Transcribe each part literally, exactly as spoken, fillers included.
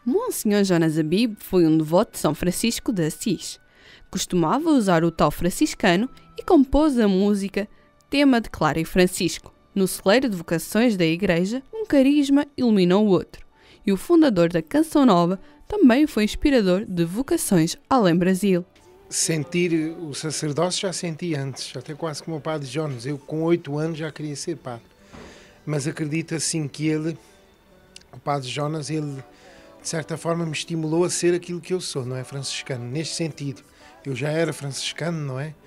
Monsenhor Jonas Abib foi um devoto de São Francisco de Assis. Costumava usar o tal franciscano e compôs a música Tema de Clara e Francisco. No celeiro de vocações da Igreja, um carisma iluminou o outro. E o fundador da Canção Nova também foi inspirador de vocações além Brasil. Sentir o sacerdócio já senti antes, até quase como o padre Jonas. Eu com oito anos já queria ser padre. Mas acredito assim que ele, o padre Jonas, ele de certa forma me estimulou a ser aquilo que eu sou, não é? Franciscano, neste sentido. Eu já era franciscano, não é?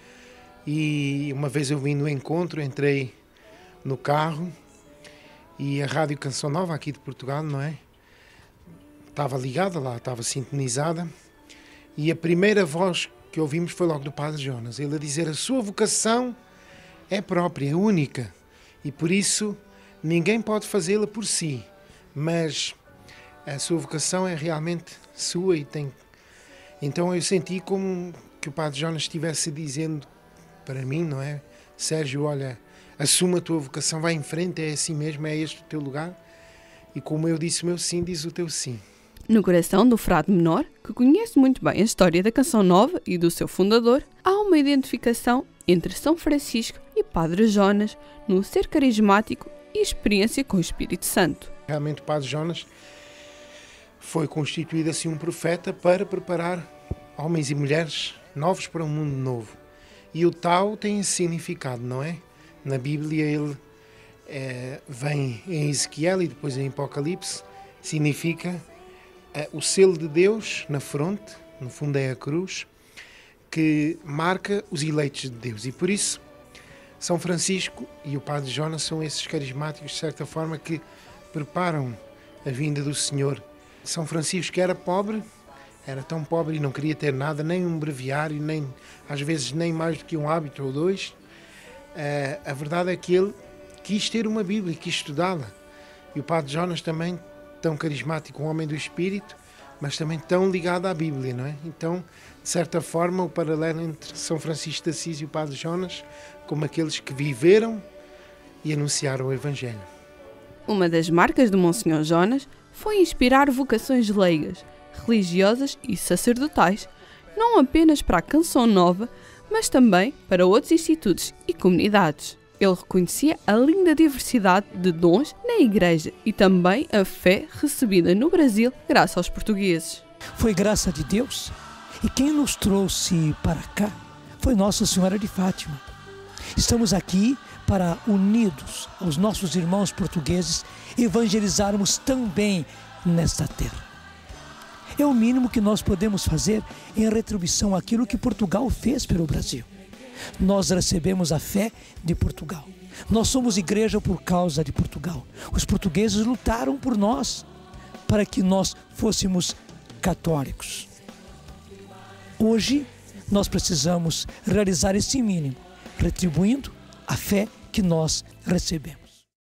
E uma vez eu vim no encontro, entrei no carro e a Rádio Canção Nova aqui de Portugal, não é? Estava ligada lá, estava sintonizada e a primeira voz que ouvimos foi logo do padre Jonas. Ele a dizer: a sua vocação é própria, é única e por isso ninguém pode fazê-la por si, mas a sua vocação é realmente sua e tem... Então eu senti como que o padre Jonas estivesse dizendo para mim, não é? Sérgio, olha, assuma a tua vocação, vai em frente, é assim mesmo, é este o teu lugar. E como eu disse o meu sim, diz o teu sim. No coração do frade menor, que conhece muito bem a história da Canção Nova e do seu fundador, há uma identificação entre São Francisco e Padre Jonas no ser carismático e experiência com o Espírito Santo. Realmente o Padre Jonas foi constituído assim um profeta para preparar homens e mulheres novos para um mundo novo. E o tal tem esse significado, não é? Na Bíblia ele é, vem em Ezequiel e depois em Apocalipse, significa é, o selo de Deus na fronte, no fundo é a cruz, que marca os eleitos de Deus. E por isso São Francisco e o Padre Jonas são esses carismáticos, de certa forma, que preparam a vinda do Senhor. São Francisco que era pobre, era tão pobre e não queria ter nada, nem um breviário, nem, às vezes nem mais do que um hábito ou dois. Uh, a verdade é que ele quis ter uma Bíblia, quis estudá-la. E o Padre Jonas também, tão carismático, um homem do Espírito, mas também tão ligado à Bíblia, não é? Então, de certa forma, o paralelo entre São Francisco de Assis e o Padre Jonas, como aqueles que viveram e anunciaram o Evangelho. Uma das marcas do Monsenhor Jonas foi inspirar vocações leigas, religiosas e sacerdotais, não apenas para a Canção Nova, mas também para outros institutos e comunidades. Ele reconhecia a linda diversidade de dons na Igreja e também a fé recebida no Brasil graças aos portugueses. Foi graça de Deus e quem nos trouxe para cá foi Nossa Senhora de Fátima. Estamos aqui para, unidos aos nossos irmãos portugueses, evangelizarmos também nesta terra. É o mínimo que nós podemos fazer em retribuição àquilo que Portugal fez pelo Brasil. Nós recebemos a fé de Portugal. Nós somos igreja por causa de Portugal. Os portugueses lutaram por nós, para que nós fôssemos católicos. Hoje, nós precisamos realizar esse mínimo, retribuindo a fé que nós recebemos.